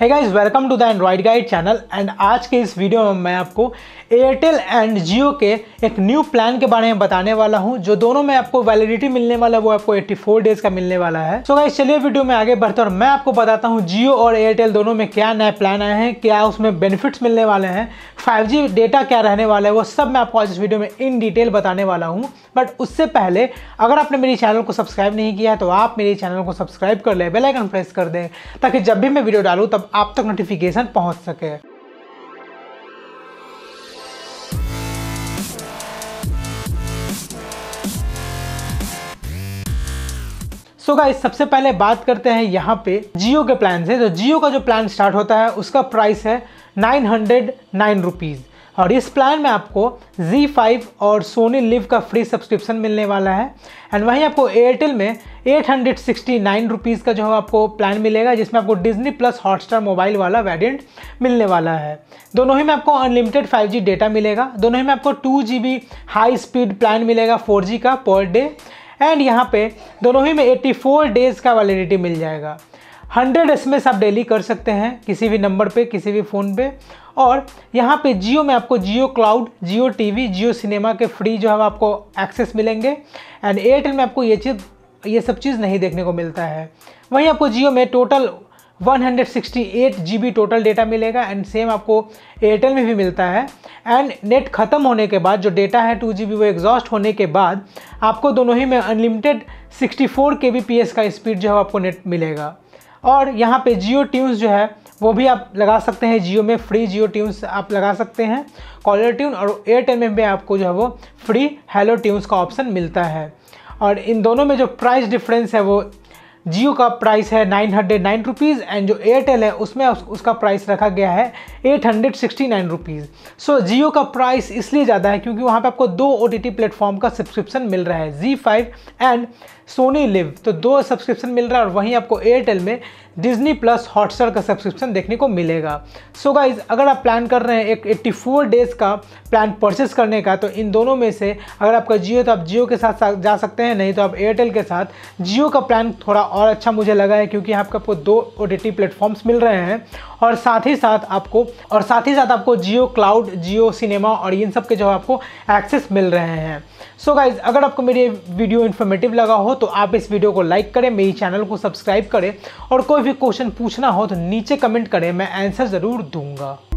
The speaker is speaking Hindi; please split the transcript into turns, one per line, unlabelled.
Hey guys, welcome to the Android guide channel. And आज के इस वीडियो में मैं आपको एयरटेल एंड जियो के एक न्यू प्लान के बारे में बताने वाला हूं, जो दोनों में आपको वैलिडिटी मिलने वाला है वो आपको 84 डेज का मिलने वाला है। सो गाइस, चलिए वीडियो में आगे बढ़ते हैं और मैं आपको बताता हूं जियो और एयरटेल दोनों में क्या नए प्लान आए हैं, क्या उसमें बेनिफिट्स मिलने वाले हैं, 5G डेटा क्या रहने वाला है, वो सब मैं आपको आज इस वीडियो में इन डिटेल बताने वाला हूँ। बट उससे पहले अगर आपने मेरे चैनल को सब्सक्राइब नहीं किया है तो आप मेरे चैनल को सब्सक्राइब कर ले, बेल आइकन प्रेस कर दें ताकि जब भी मैं वीडियो डालूँ तब आप तक नोटिफिकेशन पहुंच सके। सो गाइस, सबसे पहले बात करते हैं यहाँ पे जियो के प्लान से। तो जियो का जो प्लान स्टार्ट होता है उसका प्राइस है 909 रुपीज़ और इस प्लान में आपको ZEE5 और सोनी लिव का फ्री सब्सक्रिप्शन मिलने वाला है। एंड वहीं आपको एयरटेल में 869 रुपीज़ का जो है आपको प्लान मिलेगा, जिसमें आपको डिज्नी प्लस हॉटस्टार मोबाइल वाला वेरिएंट मिलने वाला है। दोनों ही में आपको अनलिमिटेड 5G डेटा मिलेगा। दोनों ही में आपको 2GB हाई स्पीड प्लान मिलेगा 4G का पर डे। एंड यहाँ पे दोनों ही में 84 डेज़ का वैलिडिटी मिल जाएगा। 100 SMS आप डेली कर सकते हैं किसी भी नंबर पे, किसी भी फ़ोन पे। और यहाँ पे जियो में आपको Jio cloud, Jio TV, Jio cinema के फ्री जो है आपको एक्सेस मिलेंगे। एंड एयरटेल में आपको ये सब चीज़ नहीं देखने को मिलता है। वहीं आपको जियो में टोटल 168 GB टोटल डेटा मिलेगा एंड सेम आपको एयरटेल में भी मिलता है। एंड नेट ख़त्म होने के बाद जो डेटा है 2GB वो एग्जॉस्ट होने के बाद आपको दोनों ही में अनलिमिटेड 64 kbps का स्पीड जो है आपको नेट मिलेगा। और यहाँ पे जियो ट्यून्स जो है वो भी आप लगा सकते हैं, जियो में फ्री जियो ट्यून्स आप लगा सकते हैं, कॉलर ट्यून। और एयरटेल में भी आपको जो है वो फ्री हेलो ट्यून्स का ऑप्शन मिलता है। और इन दोनों में जो प्राइस डिफरेंस है वो जियो का प्राइस है 909 रुपीज़ एंड जो एयरटेल है उसमें उसका प्राइस रखा गया है 869 रुपीज़। सो जियो का प्राइस इसलिए ज़्यादा है क्योंकि वहाँ पे आपको 2 OTT प्लेटफॉर्म का सब्सक्रिप्शन मिल रहा है, ZEE5 एंड सोनी लिव। तो 2 सब्सक्रिप्शन मिल रहा है। और वहीं आपको एयरटेल में डिज्नी प्लस हॉटस्टार का सब्सक्रिप्शन देखने को मिलेगा। सो गाइज, अगर आप प्लान कर रहे हैं एक 84 डेज़ का प्लान परचेस करने का, तो इन दोनों में से अगर आपका जियो है तो आप जियो के साथ जा सकते हैं, नहीं तो आप एयरटेल के साथ। जियो का प्लान थोड़ा और अच्छा मुझे लगा है क्योंकि यहाँ पे आपको 2 OTT प्लेटफॉर्म्स मिल रहे हैं और साथ ही साथ आपको जियो क्लाउड, जियो सिनेमा और इन सब के जो आपको एक्सेस मिल रहे हैं। सो गाइज, अगर आपको मेरी वीडियो इन्फॉर्मेटिव लगा हो तो आप इस वीडियो को लाइक करें, मेरी चैनल को सब्सक्राइब करें और कोई भी क्वेश्चन पूछना हो तो नीचे कमेंट करें, मैं आंसर ज़रूर दूंगा।